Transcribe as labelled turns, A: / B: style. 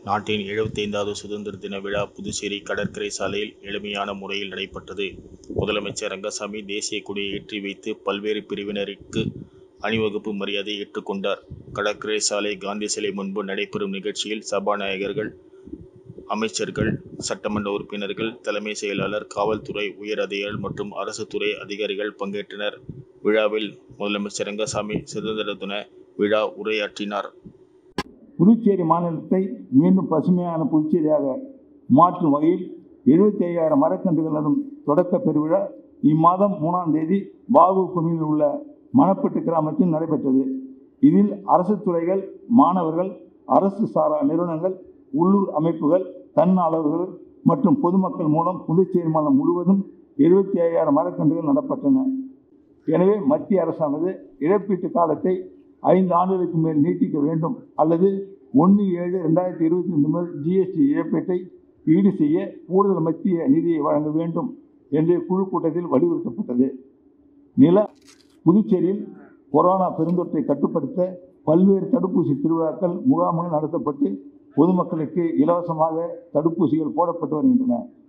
A: நாட்டின் 75வது சுதந்திர தின விழா புதுச்சேரி கடற்கரை சாலையில் எளிமையான முறையில் நடைபெற்றது. முதலமைச்சர் ரங்கசாமி தேசிய கொடியை ஏற்றி வைத்து பல்வேறு பிரிவினருக்கு அணிவகுப்பு மரியாதை ஏற்றுக்கொண்டார். கடற்கரை சாலை காந்தி சிலை முன்பு நடைபெறும் நிகழ்ச்சியில் சபாநாயகர்கள், அமைச்சர்கள், சட்டமன்ற உறுப்பினர்கள், தலைமை செயலாளர், காவல்துறை உயர் அதிகாரிகள் மற்றும் அரசு துறை அதிகாரிகள் பங்கேற்றனர். விழாவில் முதலமைச்சர் ரங்கசாமி சுதந்திர தின விழா உரையாற்றினார்.
B: புதுச்சேரி மாநிலத்தை மீண்டும் பசுமையான புதுச்சேரியாக மாற்றும் வகையில் 75,000 மரக்கன்றுகள் நடும் தொடக்க பெருவிழா இம்மாதம் 3ஆம் தேதி பாபு குமிழில் உள்ள மணப்பட்டு கிராமத்தில் நடைபெற்றது. இதில் அரசு துறைகள், மாணவர்கள், அரசு சாரா நிறுவனங்கள், உள்ளூர் அமைப்புகள், தன்னார்வலர்கள் மற்றும் பொதுமக்கள் மூலம் புதுச்சேரி மாநிலம் முழுவதும் 75,000 மரக்கன்றுகள் நடப்பட்டன. எனவே மத்திய அரசானது இழப்பீட்டு காலத்தை 5 ஆண்டுகளுக்கு மேல் நீட்டிக்க வேண்டும் அல்லது 1/7/2022 முதல் ஜிஎஸ்டி இழப்பீட்டை ஈடு செய்ய கூடுதல் மத்திய நிதியை வழங்க வேண்டும் என்று குழு கூட்டத்தில் வலியுறுத்தப்பட்டது. புதுச்சேரியில் கொரோனா பெருந்தொற்றை கட்டுப்படுத்த பல்வேறு தடுப்பூசி திருவிழாக்கள், முகாம்கள் நடத்தப்பட்டு பொதுமக்களுக்கு இலவசமாக தடுப்பூசிகள் போடப்பட்டு வருகின்றன.